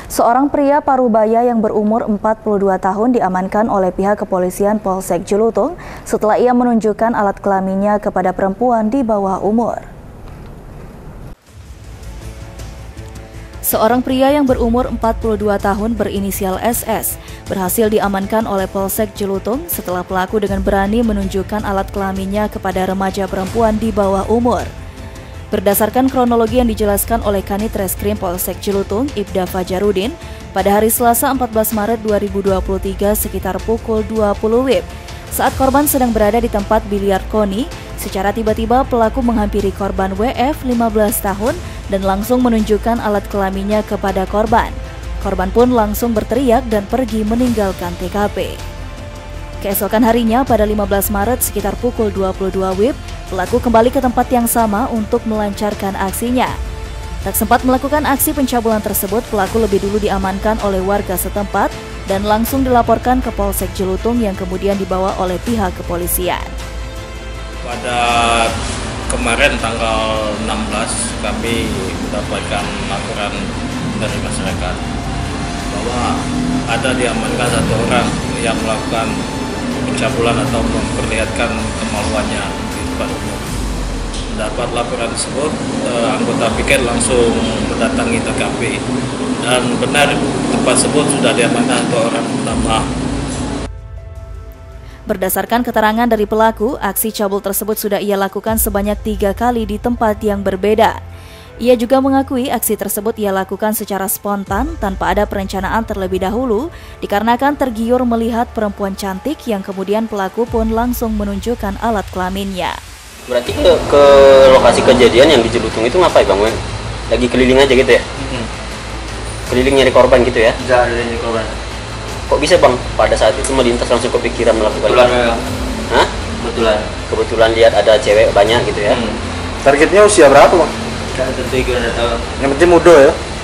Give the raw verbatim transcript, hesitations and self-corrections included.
Seorang pria Parubaya yang berumur empat puluh dua tahun diamankan oleh pihak kepolisian Polsek Jelutung setelah ia menunjukkan alat kelaminnya kepada perempuan di bawah umur. Seorang pria yang berumur empat puluh dua tahun berinisial S S berhasil diamankan oleh Polsek Jelutung setelah pelaku dengan berani menunjukkan alat kelaminnya kepada remaja perempuan di bawah umur. Berdasarkan kronologi yang dijelaskan oleh Kanit Reskrim Polsek Jelutung, Ibda Fajarudin, pada hari Selasa empat belas Maret dua ribu dua puluh tiga sekitar pukul dua puluh W I B, saat korban sedang berada di tempat biliar koni, secara tiba-tiba pelaku menghampiri korban W F lima belas tahun dan langsung menunjukkan alat kelaminnya kepada korban. Korban pun langsung berteriak dan pergi meninggalkan T K P. Keesokan harinya pada lima belas Maret sekitar pukul dua puluh dua W I B, pelaku kembali ke tempat yang sama untuk melancarkan aksinya. Tak sempat melakukan aksi pencabulan tersebut, pelaku lebih dulu diamankan oleh warga setempat dan langsung dilaporkan ke Polsek Jelutung yang kemudian dibawa oleh pihak kepolisian. Pada kemarin tanggal enam belas kami mendapatkan laporan dari masyarakat bahwa ada diamankan satu orang yang melakukan pencabulan atau memperlihatkan kemaluannya di depan umum. Mendapat laporan tersebut, eh, anggota piket langsung mendatangi T K P dan benar tempat tersebut sudah diamankan satu orang bernama. Berdasarkan keterangan dari pelaku, aksi cabul tersebut sudah ia lakukan sebanyak tiga kali di tempat yang berbeda. Ia juga mengakui aksi tersebut ia lakukan secara spontan tanpa ada perencanaan terlebih dahulu, dikarenakan tergiur melihat perempuan cantik yang kemudian pelaku pun langsung menunjukkan alat kelaminnya. Berarti ke, ke lokasi kejadian yang di Jelutung itu ngapain Bang Wen? Lagi keliling aja gitu ya? Mm-hmm. Keliling nyari korban gitu ya? Enggak ada nyari korban. Kok bisa Bang pada saat itu melintas langsung kepikiran melakukan Kebetulan itu? ya. Hah? Kebetulan. Kebetulan lihat ada cewek banyak gitu ya? Hmm. Targetnya usia berapa Bang? Enggak tentu juga enggak tahu. Yang penting muda ya?